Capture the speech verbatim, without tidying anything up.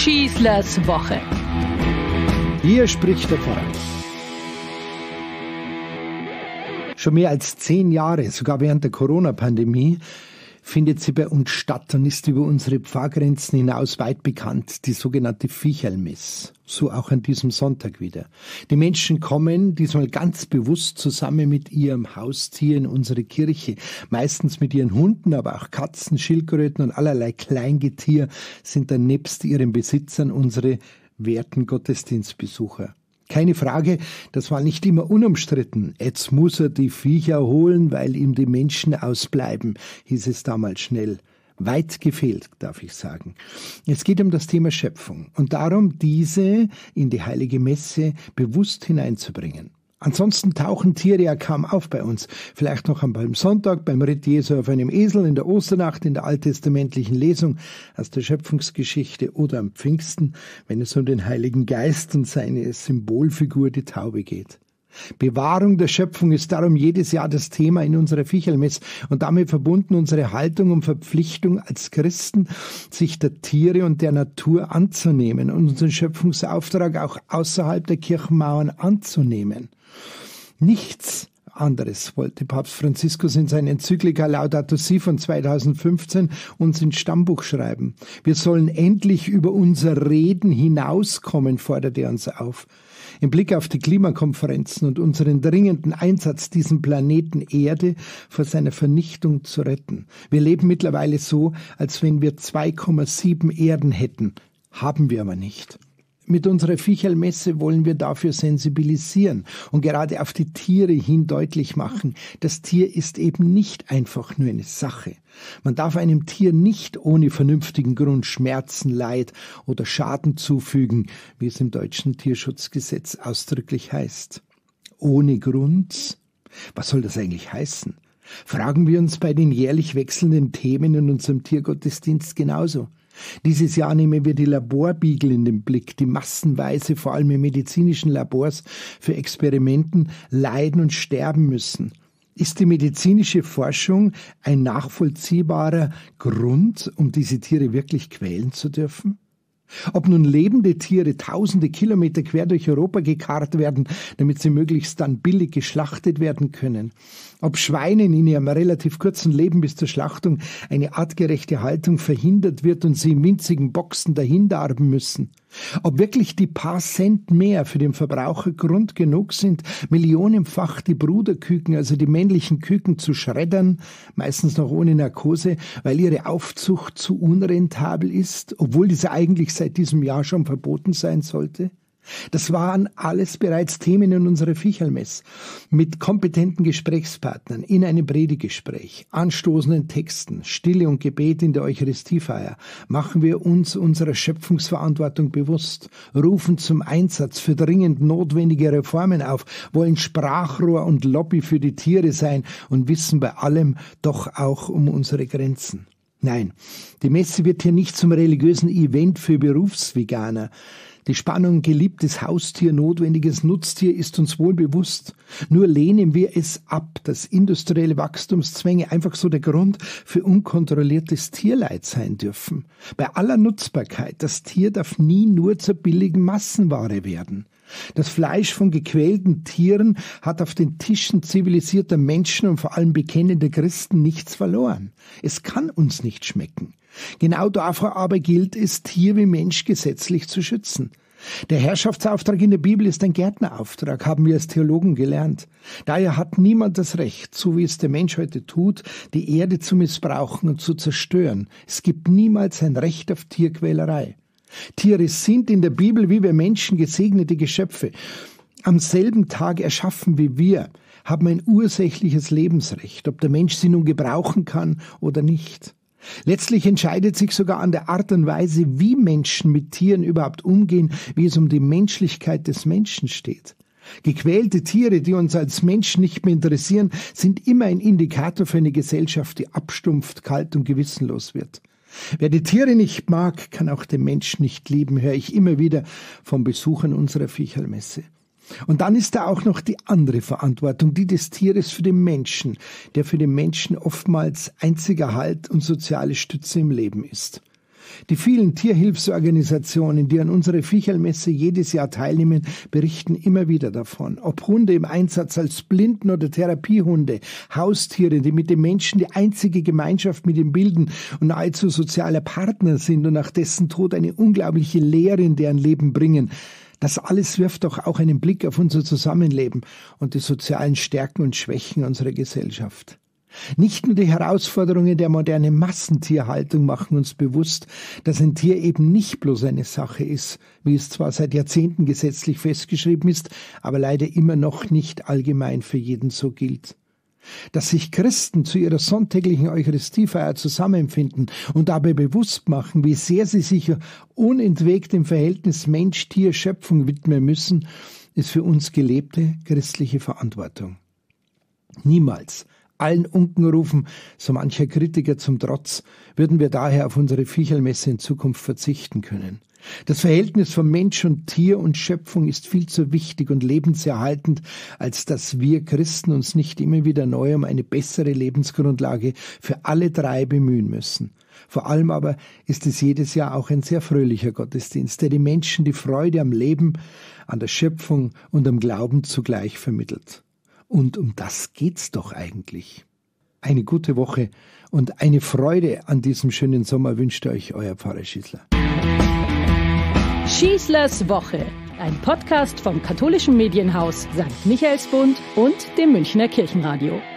Schießlers Woche. Hier spricht der Pfarrer. Schon mehr als zehn Jahre, sogar während der Corona-Pandemie, findet sie bei uns statt und ist über unsere Pfarrgrenzen hinaus weit bekannt, die sogenannte Viecherlmess. So auch an diesem Sonntag wieder. Die Menschen kommen diesmal ganz bewusst zusammen mit ihrem Haustier in unsere Kirche. Meistens mit ihren Hunden, aber auch Katzen, Schildkröten und allerlei Kleingetier sind dann nebst ihren Besitzern unsere werten Gottesdienstbesucher. Keine Frage, das war nicht immer unumstritten. Jetzt muss er die Viecher holen, weil ihm die Menschen ausbleiben, hieß es damals schnell. Weit gefehlt, darf ich sagen. Es geht um das Thema Schöpfung und darum, diese in die heilige Messe bewusst hineinzubringen. Ansonsten tauchen Tiere ja kaum auf bei uns. Vielleicht noch am Palmsonntag, beim Ritt Jesu auf einem Esel, in der Osternacht, in der alttestamentlichen Lesung aus der Schöpfungsgeschichte oder am Pfingsten, wenn es um den Heiligen Geist und seine Symbolfigur, die Taube, geht. Bewahrung der Schöpfung ist darum jedes Jahr das Thema in unserer Viecherlmess und damit verbunden unsere Haltung und Verpflichtung als Christen, sich der Tiere und der Natur anzunehmen und unseren Schöpfungsauftrag auch außerhalb der Kirchenmauern anzunehmen. Nichts anderes wollte Papst Franziskus in seiner Enzyklika Laudato Si von zweitausendfünfzehn uns ins Stammbuch schreiben. Wir sollen endlich über unser Reden hinauskommen, fordert er uns auf. Im Blick auf die Klimakonferenzen und unseren dringenden Einsatz, diesen Planeten Erde vor seiner Vernichtung zu retten. Wir leben mittlerweile so, als wenn wir zwei Komma sieben Erden hätten. Haben wir aber nicht. Mit unserer Viecherlmesse wollen wir dafür sensibilisieren und gerade auf die Tiere hin deutlich machen, das Tier ist eben nicht einfach nur eine Sache. Man darf einem Tier nicht ohne vernünftigen Grund Schmerzen, Leid oder Schaden zufügen, wie es im deutschen Tierschutzgesetz ausdrücklich heißt. Ohne Grund? Was soll das eigentlich heißen? Fragen wir uns bei den jährlich wechselnden Themen in unserem Tiergottesdienst genauso. Dieses Jahr nehmen wir die Laborbeagle in den Blick, die massenweise, vor allem in medizinischen Labors, für Experimenten leiden und sterben müssen. Ist die medizinische Forschung ein nachvollziehbarer Grund, um diese Tiere wirklich quälen zu dürfen? Ob nun lebende Tiere tausende Kilometer quer durch Europa gekarrt werden, damit sie möglichst dann billig geschlachtet werden können. Ob Schweinen in ihrem relativ kurzen Leben bis zur Schlachtung eine artgerechte Haltung verhindert wird und sie in winzigen Boxen dahindarben müssen. Ob wirklich die paar Cent mehr für den Verbraucher Grund genug sind, millionenfach die Bruderküken, also die männlichen Küken, zu schreddern, meistens noch ohne Narkose, weil ihre Aufzucht zu unrentabel ist, obwohl diese eigentlich seit diesem Jahr schon verboten sein sollte? Das waren alles bereits Themen in unserer Viecherlmess. Mit kompetenten Gesprächspartnern in einem Predigtgespräch, anstoßenden Texten, Stille und Gebet in der Eucharistiefeier machen wir uns unserer Schöpfungsverantwortung bewusst, rufen zum Einsatz für dringend notwendige Reformen auf, wollen Sprachrohr und Lobby für die Tiere sein und wissen bei allem doch auch um unsere Grenzen. Nein, die Messe wird hier nicht zum religiösen Event für Berufsveganer. Die Spannung geliebtes Haustier, notwendiges Nutztier ist uns wohl bewusst. Nur lehnen wir es ab, dass industrielle Wachstumszwänge einfach so der Grund für unkontrolliertes Tierleid sein dürfen. Bei aller Nutzbarkeit, das Tier darf nie nur zur billigen Massenware werden. Das Fleisch von gequälten Tieren hat auf den Tischen zivilisierter Menschen und vor allem bekennender Christen nichts verloren. Es kann uns nicht schmecken. Genau dafür aber gilt es, Tier wie Mensch gesetzlich zu schützen. Der Herrschaftsauftrag in der Bibel ist ein Gärtnerauftrag, haben wir als Theologen gelernt. Daher hat niemand das Recht, so wie es der Mensch heute tut, die Erde zu missbrauchen und zu zerstören. Es gibt niemals ein Recht auf Tierquälerei. Tiere sind in der Bibel wie wir Menschen gesegnete Geschöpfe. Am selben Tag erschaffen wie wir, haben ein ursächliches Lebensrecht, ob der Mensch sie nun gebrauchen kann oder nicht. Letztlich entscheidet sich sogar an der Art und Weise, wie Menschen mit Tieren überhaupt umgehen, wie es um die Menschlichkeit des Menschen steht. Gequälte Tiere, die uns als Menschen nicht mehr interessieren, sind immer ein Indikator für eine Gesellschaft, die abstumpft, kalt und gewissenlos wird. Wer die Tiere nicht mag, kann auch den Menschen nicht lieben, höre ich immer wieder von Besuchern unserer Viecherlmesse. Und dann ist da auch noch die andere Verantwortung, die des Tieres für den Menschen, der für den Menschen oftmals einziger Halt und soziale Stütze im Leben ist. Die vielen Tierhilfsorganisationen, die an unserer Viechernmesse jedes Jahr teilnehmen, berichten immer wieder davon. Ob Hunde im Einsatz als Blinden- oder Therapiehunde, Haustiere, die mit den Menschen die einzige Gemeinschaft mit ihm bilden und nahezu sozialer Partner sind und nach dessen Tod eine unglaubliche Leere in deren Leben bringen. Das alles wirft doch auch einen Blick auf unser Zusammenleben und die sozialen Stärken und Schwächen unserer Gesellschaft. Nicht nur die Herausforderungen der modernen Massentierhaltung machen uns bewusst, dass ein Tier eben nicht bloß eine Sache ist, wie es zwar seit Jahrzehnten gesetzlich festgeschrieben ist, aber leider immer noch nicht allgemein für jeden so gilt. Dass sich Christen zu ihrer sonntäglichen Eucharistiefeier zusammenfinden und dabei bewusst machen, wie sehr sie sich unentwegt dem Verhältnis Mensch-Tier-Schöpfung widmen müssen, ist für uns gelebte christliche Verantwortung. Niemals allen Unkenrufen, so mancher Kritiker zum Trotz, würden wir daher auf unsere Viechernmesse in Zukunft verzichten können. Das Verhältnis von Mensch und Tier und Schöpfung ist viel zu wichtig und lebenserhaltend, als dass wir Christen uns nicht immer wieder neu um eine bessere Lebensgrundlage für alle drei bemühen müssen. Vor allem aber ist es jedes Jahr auch ein sehr fröhlicher Gottesdienst, der den Menschen die Freude am Leben, an der Schöpfung und am Glauben zugleich vermittelt. Und um das geht's doch eigentlich. Eine gute Woche und eine Freude an diesem schönen Sommer wünscht euch euer Pfarrer Schießler. Schießlers Woche, ein Podcast vom katholischen Medienhaus Sankt Michaelsbund und dem Münchner Kirchenradio.